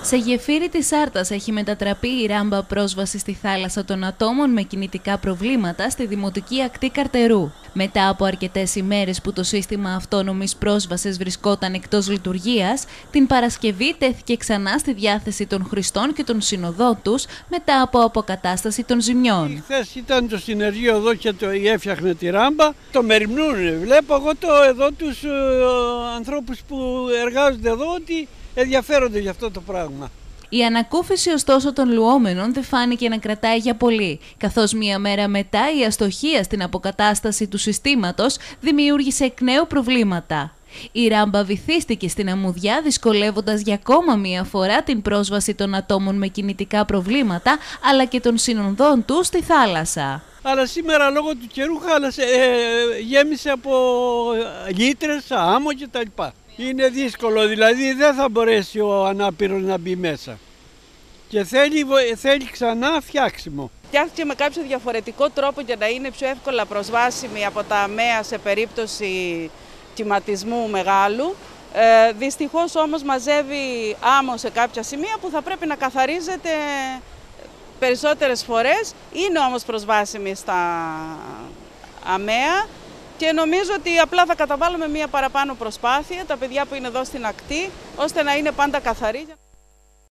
Σε γεφύρι της Άρτας έχει μετατραπεί η ράμπα πρόσβαση στη θάλασσα των ατόμων με κινητικά προβλήματα στη Δημοτική Ακτή Καρτερού. Μετά από αρκετές ημέρες που το σύστημα αυτόνομης πρόσβασης βρισκόταν εκτός λειτουργίας, την Παρασκευή τέθηκε ξανά στη διάθεση των χρηστών και των συνοδών τους μετά από αποκατάσταση των ζημιών. Χθες ήταν το συνεργείο εδώ και έφτιαχνε τη ράμπα. Το μεριμνούν. Βλέπω εγώ εδώ τους ανθρώπους που εργάζονται εδώ ότι ενδιαφέρονται για αυτό το πράγμα. Η ανακούφιση ωστόσο των λουόμενων δεν φάνηκε να κρατάει για πολύ, καθώς μία μέρα μετά η αστοχία στην αποκατάσταση του συστήματος δημιούργησε εκ νέου προβλήματα. Η ράμπα βυθίστηκε στην αμμουδιά, δυσκολεύοντας για ακόμα μία φορά την πρόσβαση των ατόμων με κινητικά προβλήματα, αλλά και των συνοδών τους στη θάλασσα. Αλλά σήμερα λόγω του καιρού γέμισε από λίτρες, άμμο κτλ. Είναι δύσκολο, δηλαδή δεν θα μπορέσει ο ανάπηρος να μπει μέσα και θέλει ξανά φτιάξιμο. Φτιάχτηκε με κάποιο διαφορετικό τρόπο για να είναι πιο εύκολα προσβάσιμη από τα ΑΜΕΑ σε περίπτωση κυματισμού μεγάλου. Δυστυχώς όμως μαζεύει άμμο σε κάποια σημεία που θα πρέπει να καθαρίζεται περισσότερες φορές. Είναι όμως προσβάσιμη στα ΑΜΕΑ. Και νομίζω ότι απλά θα καταβάλουμε μία παραπάνω προσπάθεια, τα παιδιά που είναι εδώ στην ακτή, ώστε να είναι πάντα καθαρή.